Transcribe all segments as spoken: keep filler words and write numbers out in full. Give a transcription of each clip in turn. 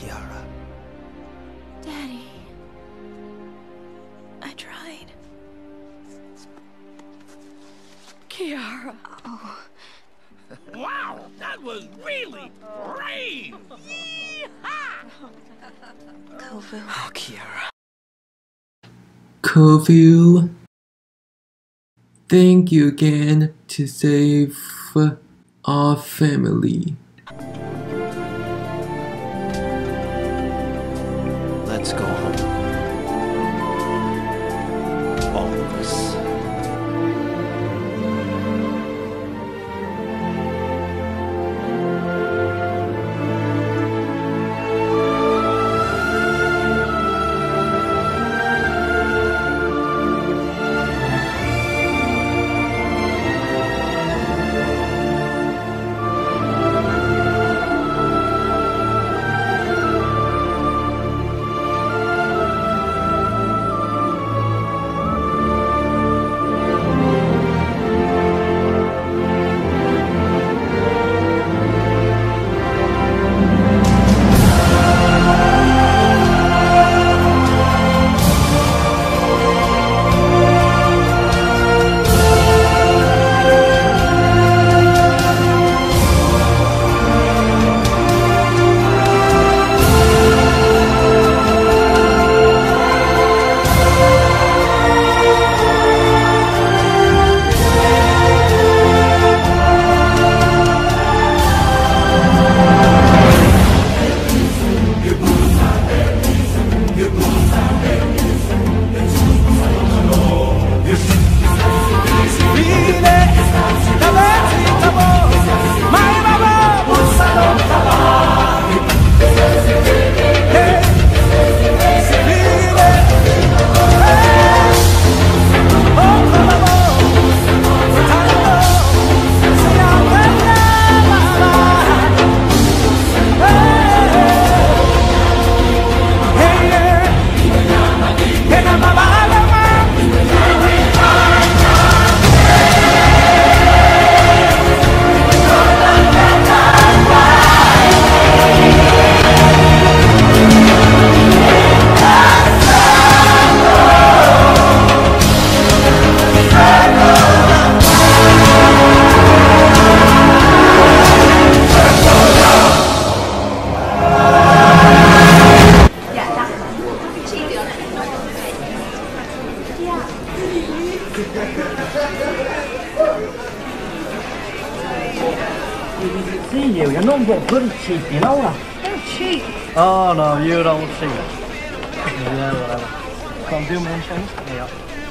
Kiara. Daddy. I tried. Kiara. Oh. Wow, that was really brave! Yeehaw! Kovu. Oh, Kiara. Kovu. Thank you again to save our family. Let's go home. All of us. See you, you're not got good cheap, you know that? They're cheap. Oh no, you don't see it. Yeah, whatever. Can't do more things? Yeah.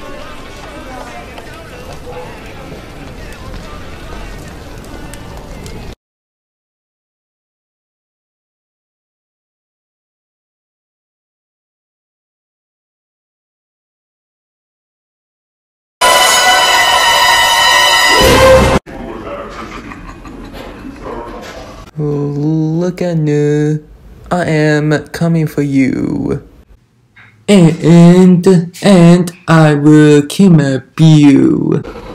Look at me. I am coming for you. And and I will kidnap you.